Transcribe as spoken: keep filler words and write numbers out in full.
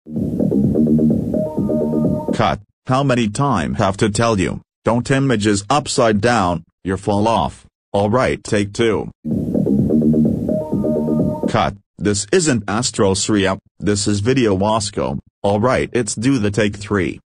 Cut. How many time have to tell you, don't images upside down, you fall off. Alright, take two. Cut. This isn't Astro Sriya, this is Video Wasco. Alright, it's do the take three.